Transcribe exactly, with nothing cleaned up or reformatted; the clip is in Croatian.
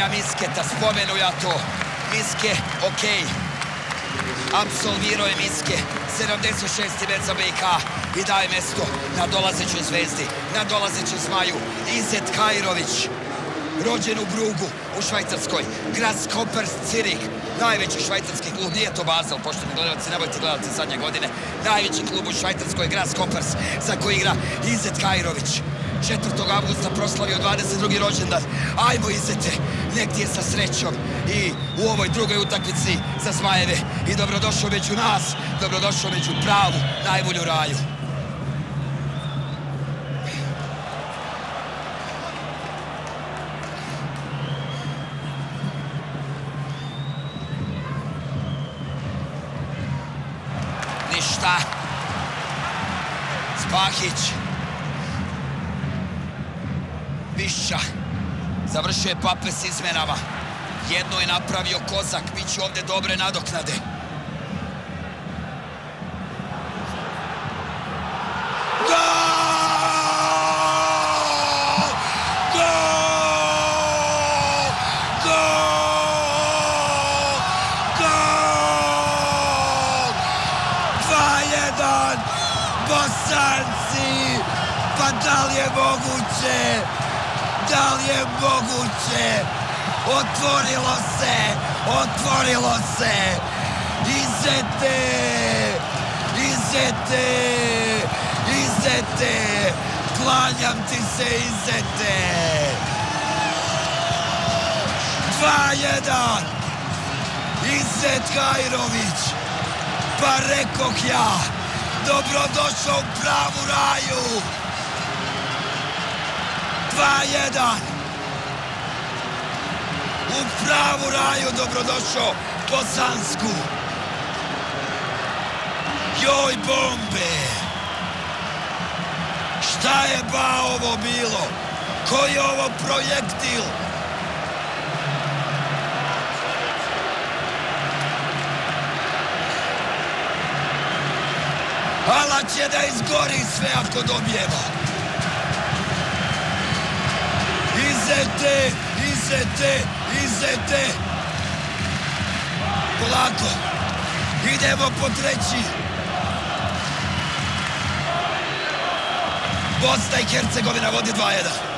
Nemanja Misketa, spomenu ja to. Miske, okej. Apsolvirao je Miske, sedamdeset šesti met za B i K i daje mesto na dolazećoj Zvezdi, na dolazećoj Zmaju. Izet Kajrović, rođen u Brugu, u Švajcarskoj. Grasshopper Zürich, najveći švajcarski klub, nije to Basel, poštovni gledalci, nemojte gledati zadnje godine. Najveći klub u Švajcarskoj, Grasshoppers, za koji igra Izet Kajrović. četvrtog avgusta proslavio dvadeset drugi rođendan. Ajmo Izete, nek ti je sa srećom i u ovoj drugoj utakmici za Zmajeve. I dobrodošao među nas, dobrodošao među pravu najbolju raju. Ništa. Spahić. Višća. Završio je Pape s izmenama. Jedno je napravio Kozak. Biće ovde dobre nadoknade. Gol! Gol! Gol! Gol! dva jedan! Bosanci! Pa da li je moguće? Da li je moguće? Otvorilo se! Otvorilo se! Izete! Izete! Izete! Klanjam ti se, Izete! dva jedan! Izet Kajrović! Pa rekoh ja! Dobrodošao u pravu raju! dva jedan! U pravu raju dobrodošao Bosansku! Joj bombe! Šta je ba ovo bilo? Koji je ovo projektil? Ala će da izgori sve ako dobijemo. Izete, Izete, Izete. Polako. Idemo po treći. Bosna i Hercegovina vodi dva jedan.